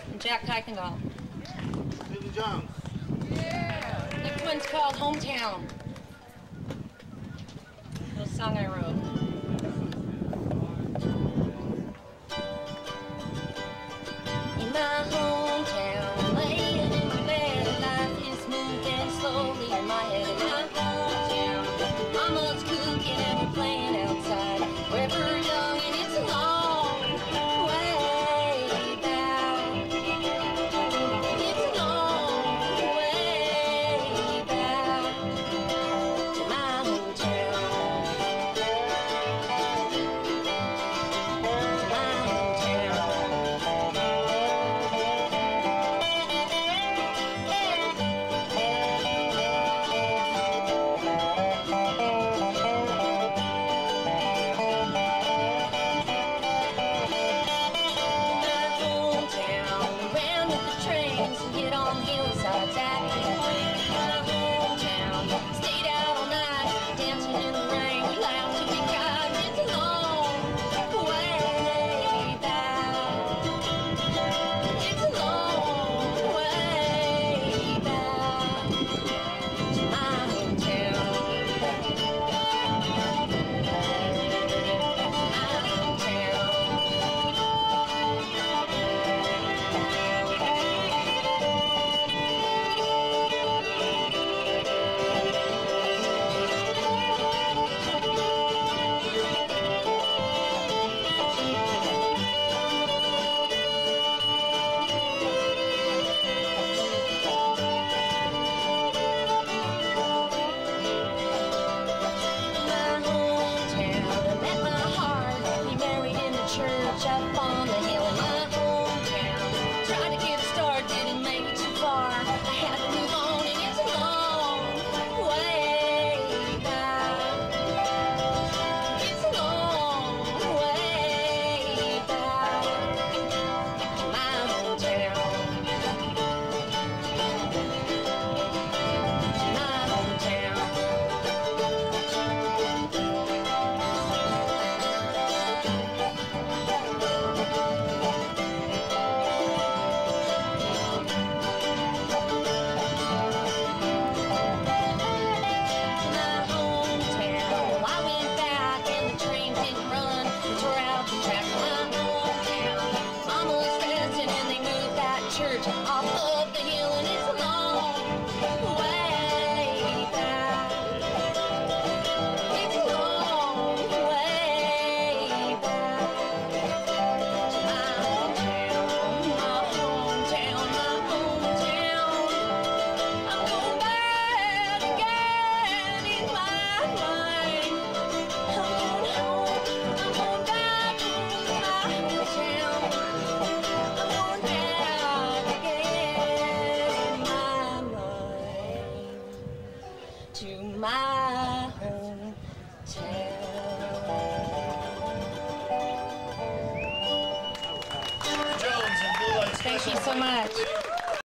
and Jack Kuykendall. Billy Jones. Next one's called Hometown. A song I wrote. In my hometown, laying in my bed, life is moving slowly in my head. In my hometown, mama's cooking and we're playing outside. We're young and it's a long way back. It's a long way back to my hometown. Up on the hill in my hometown. Tried to get a start, didn't make it too far. I had to move on and it's a long way back. It's a long way back to my hometown. To my hometown. Church off of the hill and it's a long way back. It's a long way back to my hometown, my hometown, my hometown. I'm going back again in my mind. I'm going home, I'm going back to my hometown. I'm going back to my hometown. Thank you so much.